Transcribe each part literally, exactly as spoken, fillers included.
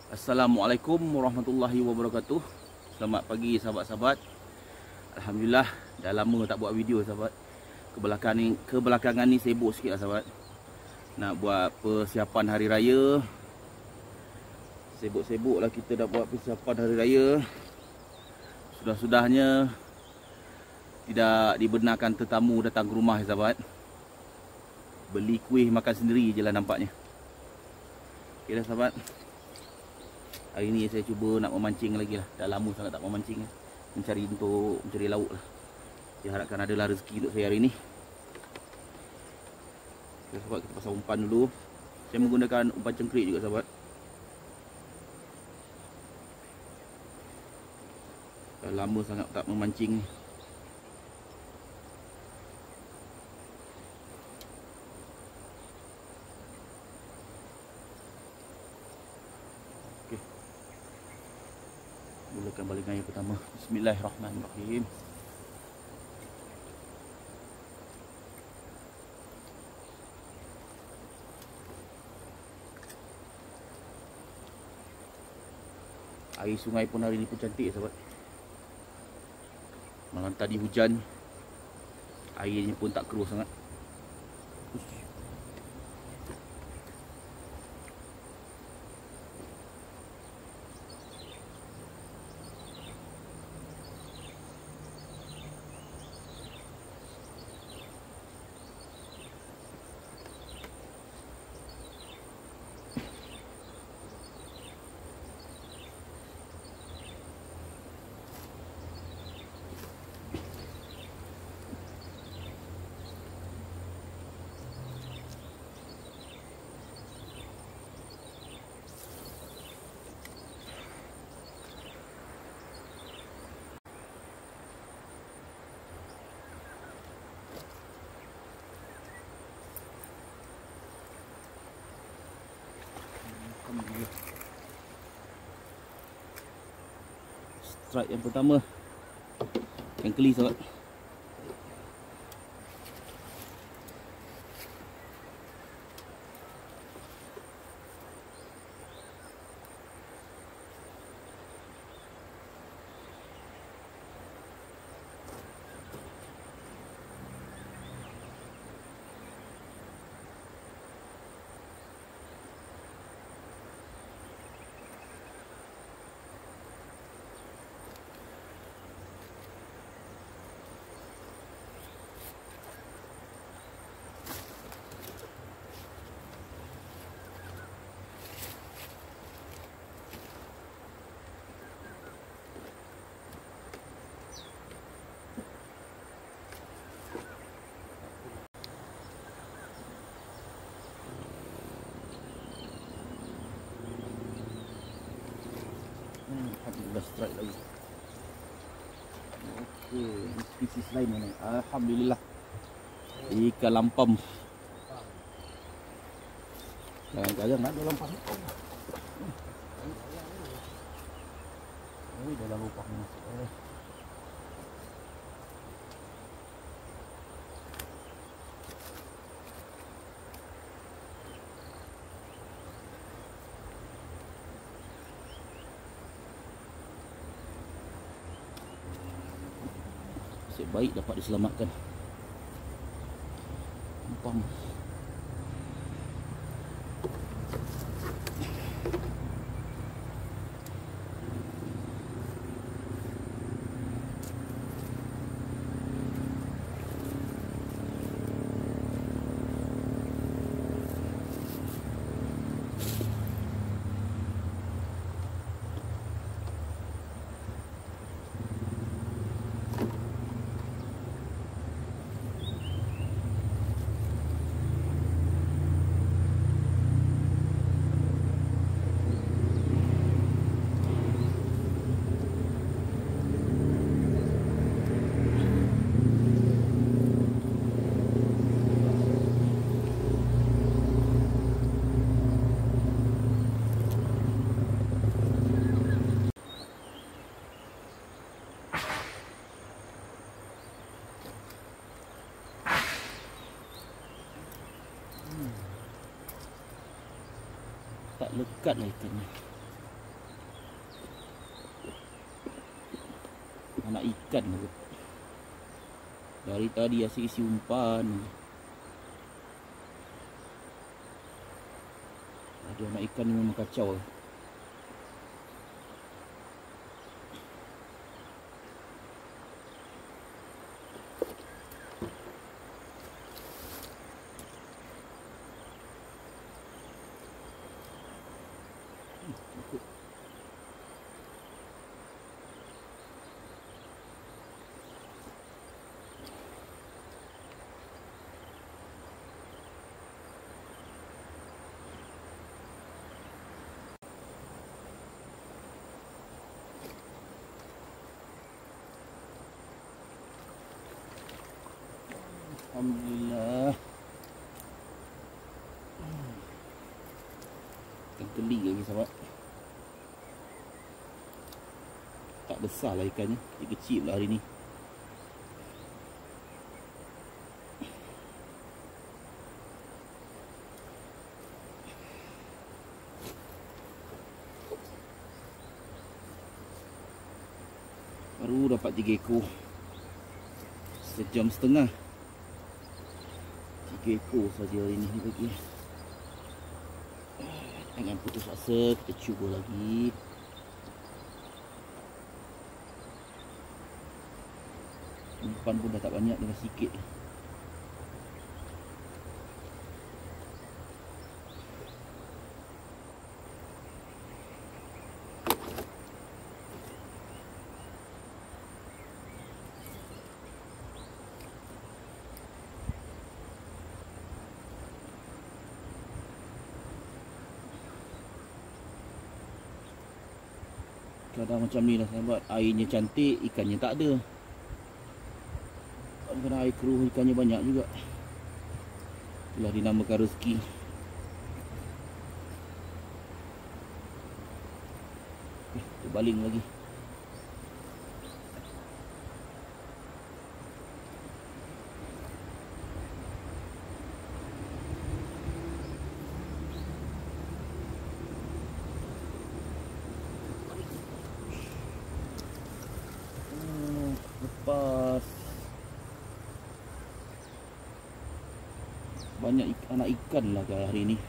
Assalamualaikum warahmatullahi wabarakatuh. Selamat pagi sahabat-sahabat. Alhamdulillah, dah lama tak buat video sahabat. Kebelakangan ni, kebelakangan ni sibuk sikit lah sahabat. Nak buat persiapan hari raya. Sibuk-sibuk lah kita dah buat persiapan hari raya. Sudah-sudahnya tidak dibenarkan tetamu datang ke rumah sahabat. Beli kuih makan sendiri je lah nampaknya. Ok dah sahabat. Hari ni saya cuba nak memancing lagi lah. Dah lama sangat tak memancing lah. Mencari untuk mencari lauk lah. Saya harapkan adalah rezeki untuk saya hari ni. Okay, sahabat, kita pasang umpan dulu. Saya menggunakan umpan cengkrik juga sahabat. Dah lama sangat tak memancing ni. Mulakan balingan yang pertama. Bismillahirrahmanirrahim. Air sungai pun hari ni pun cantik sahabat. Malam tadi hujan, airnya pun tak keruh sangat. Strike yang pertama, yang keli sahabat. Alhamdulillah, strike lagi. Okey, spesies lain mana? Alhamdulillah. Ikan lampam. Jangan-jangan ada lampam. Oh, dalam lubang masuk. Eh. Baik dapat diselamatkan. Lampam. Tak lekat lah ikan ni. anak ikan tu. Dari tadi asyik isi umpan. Ada anak ikan ni memang kacau. Alhamdulillah. Keli lagi sahabat. Tak besar lah ikannya, dia kecil lah hari ni. Baru dapat tiga ekor sejam setengah. Tiga ekor saja hari ni bagi. Jangan putus asa, kita cuba lagi. Umpan pun dah tak banyak, dengan sikit. Kadang macam ni lah sahabat, airnya cantik, ikannya tak ada. Kadang air keruh, ikannya banyak juga. Itulah dinamakan rezeki. Eh, terbaling lagi. Lepas banyak ikan, anak ikan lah hari ni.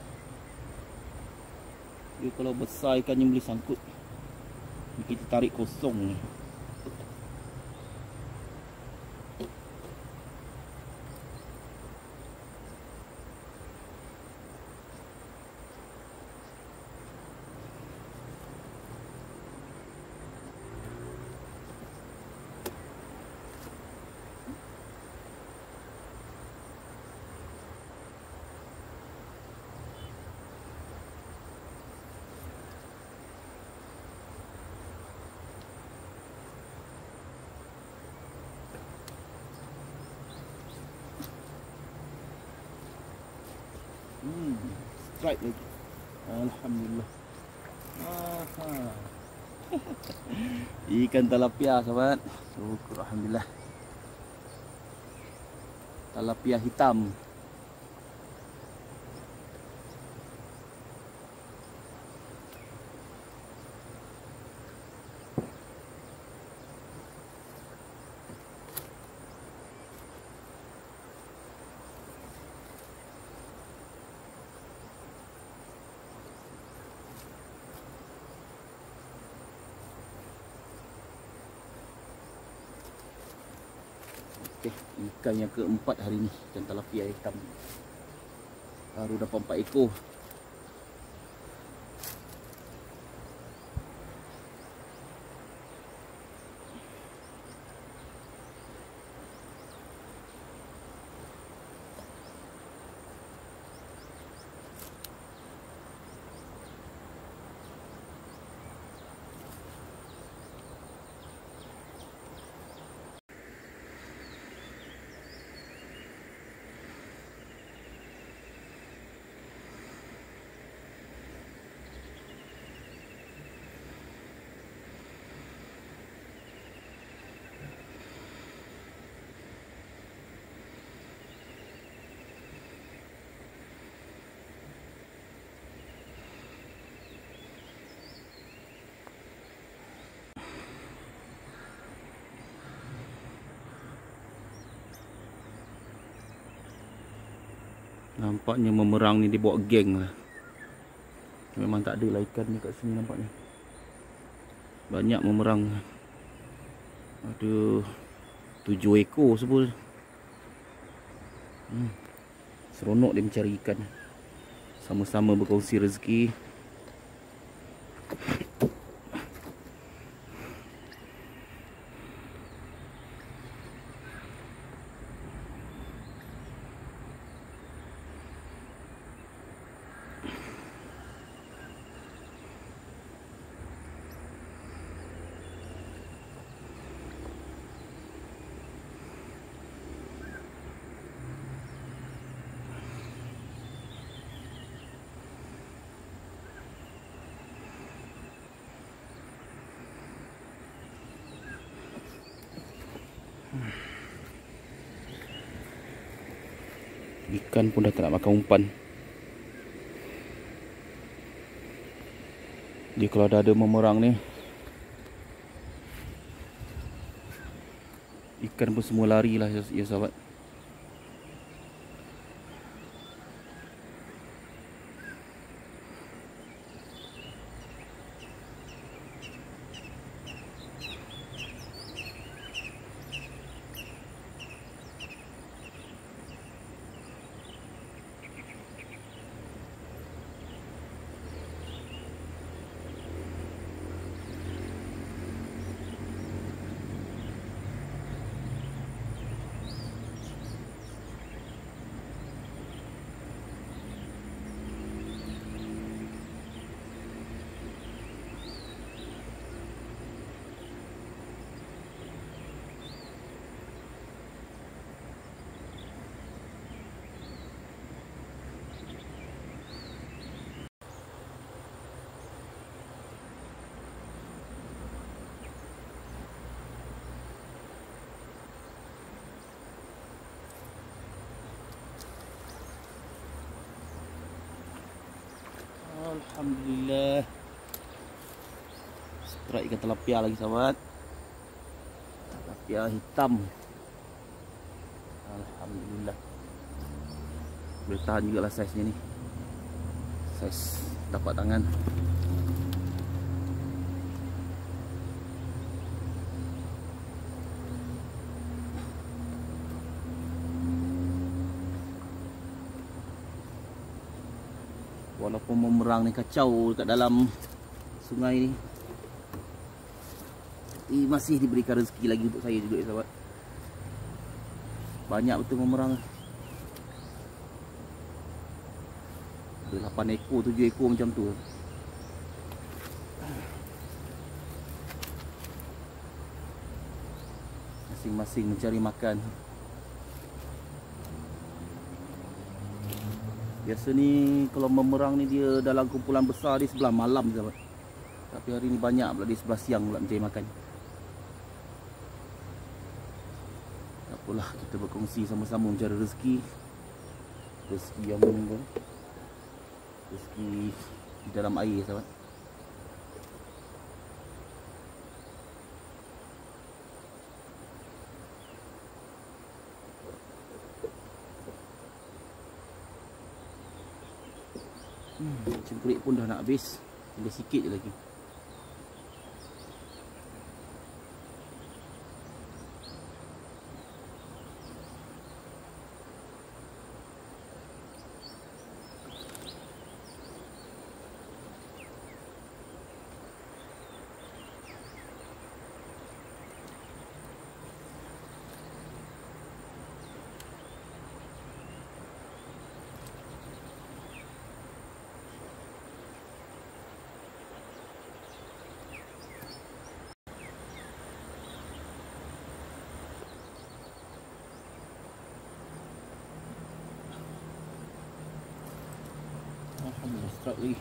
Dia kalau besar ikannya boleh sangkut. Kita tarik kosong ni. Hmm, strike lagi. Alhamdulillah. Aha. Ikan tilapia sahabat. Syukur alhamdulillah. Tilapia hitam. Okay, ikan yang keempat hari ni, ikan tilapia hitam. Baru dapat empat ekor. Nampaknya memerang ni dia bawa geng lah. Memang tak ada lah ikan ni kat sini nampaknya. Banyak memerang. Ada tujuh ekor sebul. Hmm. Seronok dia mencari ikan. Sama-sama berkongsi rezeki. Ikan pun dah tak nak makan umpan. Dia kalau dah ada memerang ni, ikan pun semua lari lah ya, ya sahabat. Alhamdulillah. Strike ikan tilapia lagi sahabat. Tilapia hitam. Alhamdulillah. Boleh tahan juga lah saiznya ni. Saiz tapak tangan. Walaupun memerang ni kacau dekat dalam sungai ni, tapi masih diberikan rezeki lagi untuk saya juga ya sahabat. Banyak betul memerang. Ada lapan ekor, tujuh ekor macam tu. Masing-masing mencari makan. Biasa ni kalau memerang ni dia dalam kumpulan besar di sebelah malam sahabat. Tapi hari ni banyak pula di sebelah siang pula mencari makan. Tak apalah, kita berkongsi sama-sama mencari rezeki. Rezeki yang menunggu. Rezeki di dalam air sahabat. Hmm, cengkurik pun dah nak habis. Tinggal sikit je lagi. Alhamdulillah, strike lagi.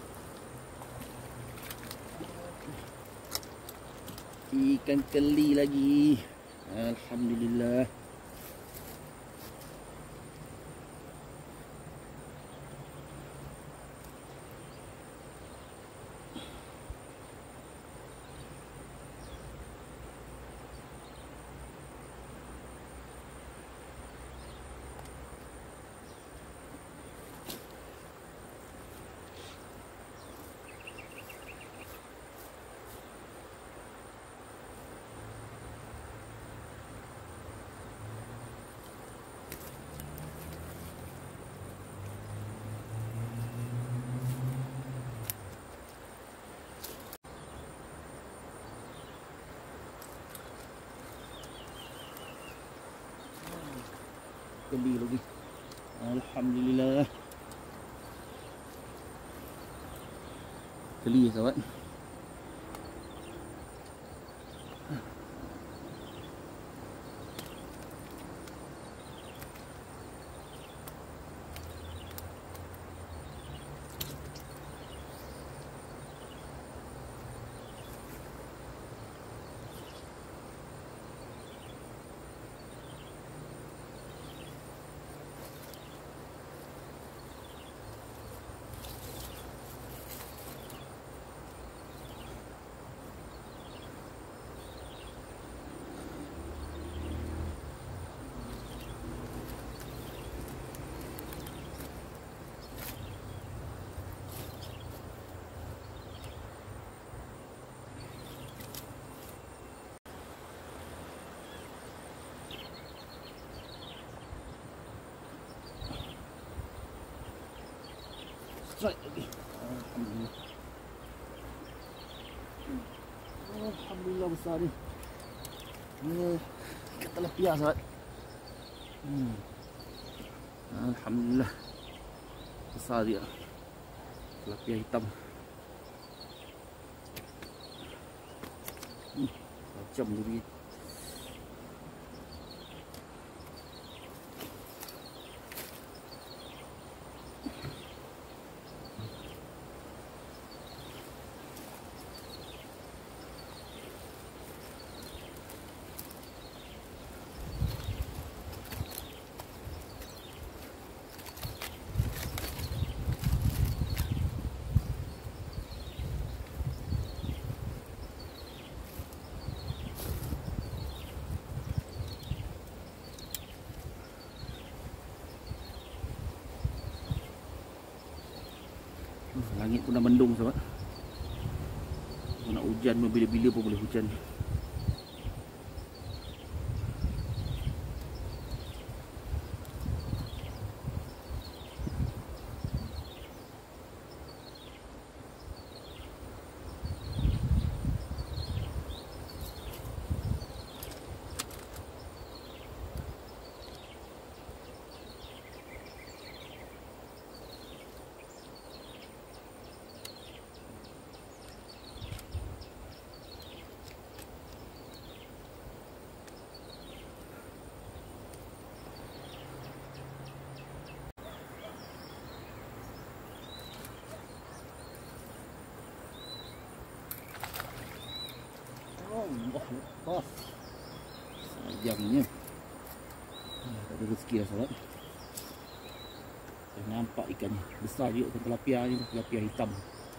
Ikan keli lagi. Alhamdulillah. Keli lagi. Alhamdulillah. Keli sahabat. Strike lagi. Alhamdulillah. Alhamdulillah besar ni. Ni ikat tilapia sahabat. Hmm. Alhamdulillah. Besar dia. Tilapia hitam. Hmm. Macam ni. Langit pun dah mendung sahabat. Nak hujan pun bila-bila pun boleh hujan. Allah lepas. Sayangnya tak ada rezeki lah sahabat. Dah nampak ikannya. Besar juga ikan tilapia ni. Tilapia hitam.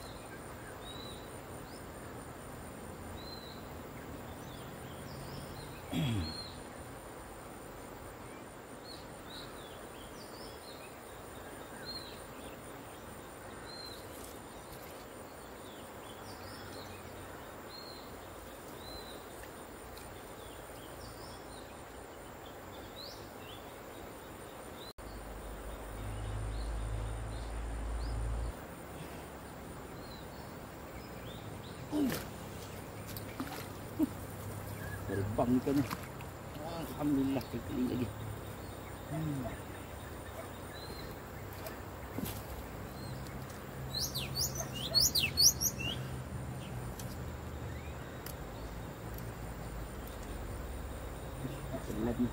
Terbang ikannya. Alhamdulillah kali lagi. Hmm. Lagi.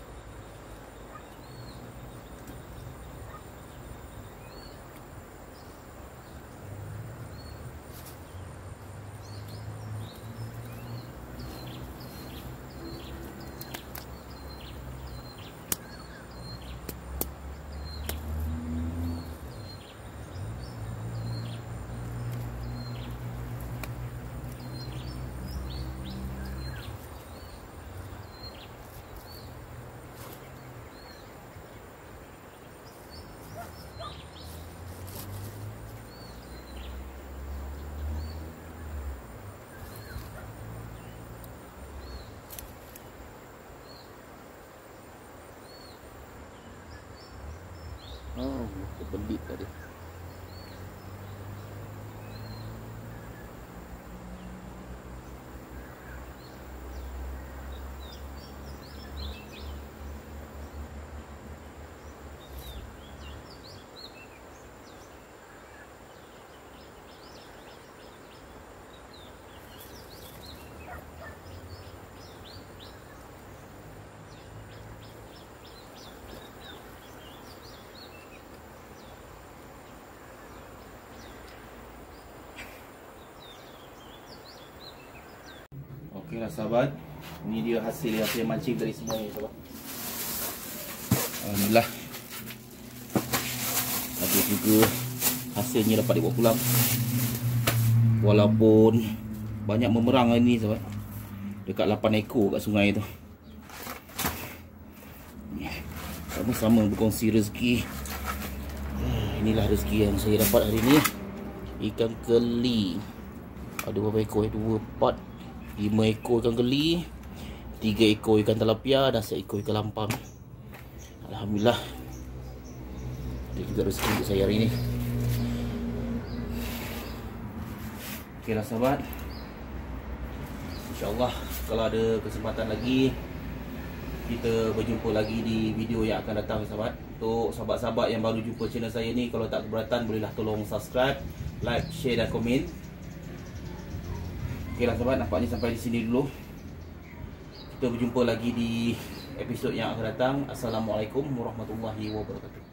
Oh, kebelit tadi. Okeylah sahabat, ini dia hasil hasil mancing dari semua ni sahabat. Alhamdulillah. Ada juga hasilnya dapat dibawa pulang. Walaupun banyak memerang hari ni sahabat. Dekat lapan ekor kat sungai tu. Sama-sama berkongsi rezeki. Inilah rezeki yang saya dapat hari ni. Ikan keli. Ada berapa ekor? Dua, empat, lima ekor ikan keli, tiga ekor ikan tilapia dan seekor ikan lampam. Alhamdulillah. Ada juga rezeki untuk saya hari ni. Okeylah sahabat, InsyaAllah kalau ada kesempatan lagi, kita berjumpa lagi di video yang akan datang sahabat. Untuk sahabat-sahabat yang baru jumpa channel saya ni, kalau tak keberatan bolehlah tolong subscribe, like, share dan komen. Okeylah sahabat, nampaknya sampai di sini dulu. Kita berjumpa lagi di episod yang akan datang. Assalamualaikum warahmatullahi wabarakatuh.